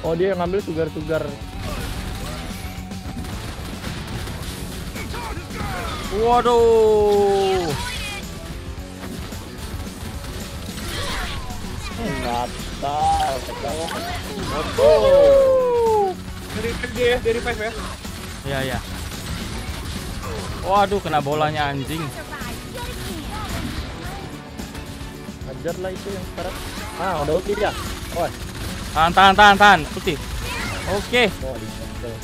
Oh, dia yang ngambil sugar. Waduh. Natal. Dari dia ya, dari 5 ya. Ya ya. Waduh, kena bolanya anjing. Hajar lah itu yang sekarang. Ah, udah ulti dia. Oh, Tahan. Putih. Oke. oh di cancel.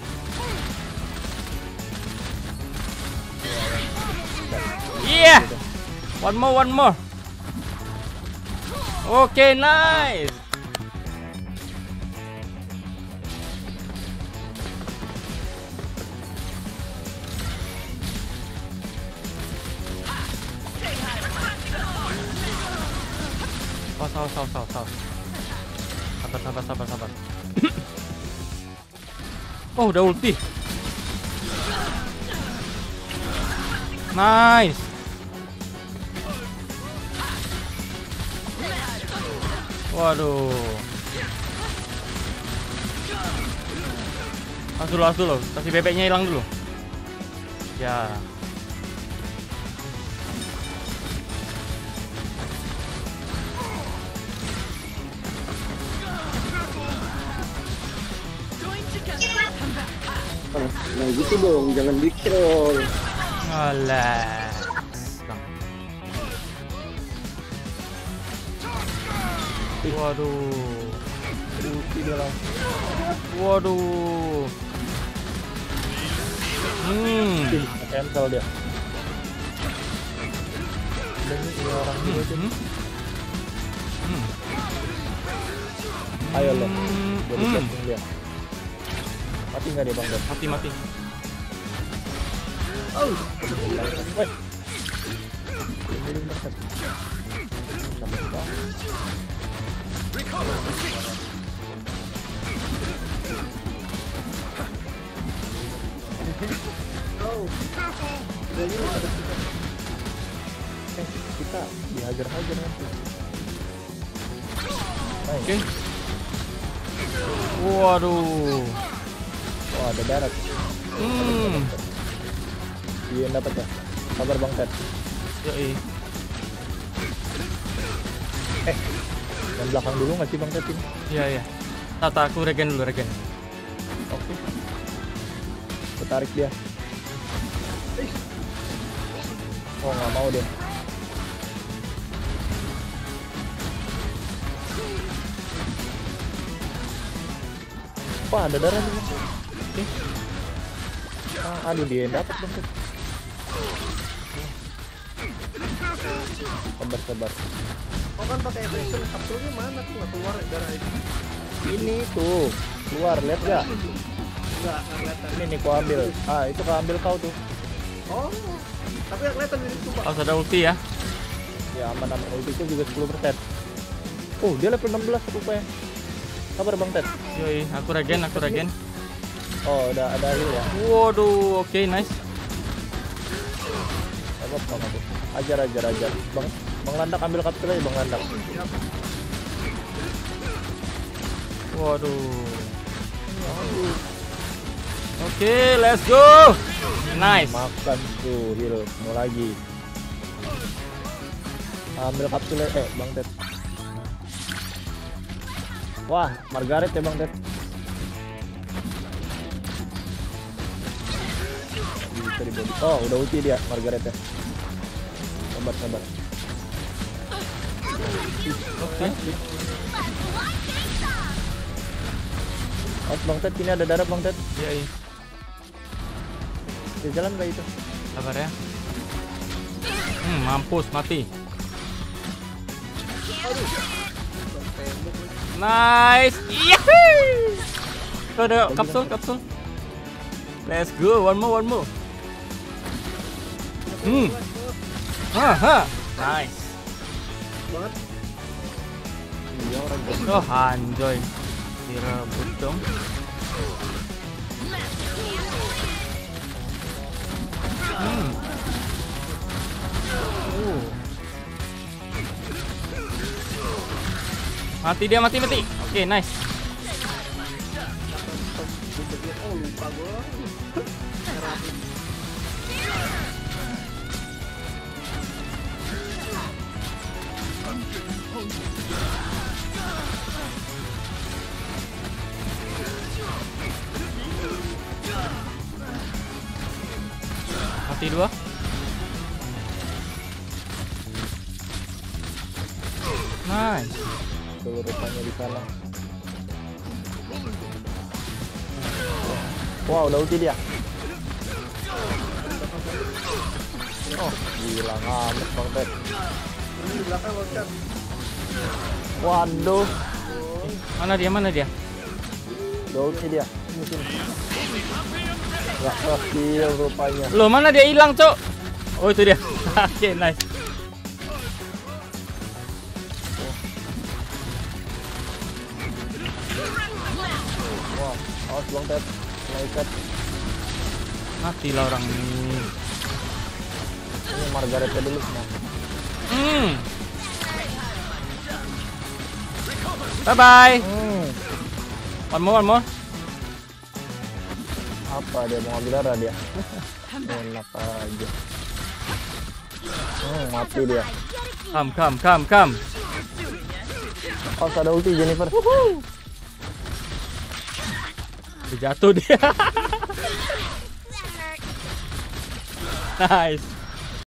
Iya. One more. Oke, nice. Oh, sabar. Sabar. Oh, udah ulti. Nice. Waduh. As dulu. Kasih bebeknya hilang dulu. Ya. Nah gitu dong, jangan dicrol. Alah. Bang. Waduh. Ulti dia langsung. Waduh. Cancel dia. Dan ini orang juga tuh. Ayo lo. Jadi casting dia. Mati nggak dia Bang Dan? Mati. Oh. Woi. Ini mereka. Kita dihajar-hajar nanti. Oke. Waduh. Oh, ada darat. Iya dapat ya. Sabar Bang Ted. Yoi. Yang belakang dulu nggak sih Bang Ted ini? Iya. Tata, aku regen dulu. Oke. Aku tarik dia. Oh, nggak mau dia. Wah, ada darah nih. Oke. Aduh, dia yang dapat Bang Ted. Sabar. Oh kan pakai evasion, kapsulnya mana tuh nggak keluar darah itu? Ini tuh keluar, lihat gak? Nggak kelihatan. Ini nih kau ambil. Ah, itu kau ambil kau tuh. Oh, tapi nggak kelihatan di situ Pak. Harus ada ulti ya. Ya aman ultiku juga 10%. Oh, dia level 16 rupanya. Sabar Bang Ted. Yoi, aku regen. Oh, udah ada heal ya. Waduh, oke, nice. Sabar Bang aku. Ajar. Bang Landak ambil kapsul aja Bang Landak. Waduh. Oke, let's go. Nice. Makan tuh heal mau lagi. Ambil kapsul Bang Ted. Wah, Margaret ya Bang Ted. Bisa di body. Oh, udah ulti dia Margaret ya. Sabar. Oke. Oh, Bang Ted, sini ada darah Bang Ted. Yoi. Di jalan gak itu? Sabar ya. Mampus, mati. Nice. Yahoo! Tuh ada kapsul. Let's go, one more. Nice. Banget. Iya orang Oh, anjoy. Direbut dong. Mati dia, mati. Oke, nice. Mati dua. Nice. Tuh rupanya di sana. Wow, udah ulti dia. Oh, hilang amat Bang Ted. Ini di belakang loncat. Waduh, Mana dia? Mana dia? udah ulti dia. Ini sini. Nggak berhasil rupanya. Loh, mana dia hilang, Cok? Oh, itu dia. Oke, nice. Wah, awas Bang Ted. Naikat. Matilah orang ini. Ini Margaretnya dulu semua. Bye bye. One more. Apa dia mau ambil darah dia? Enak aja. Mati dia. Come. Oh, ada ulti Jennifer. Jatuh dia. Nice.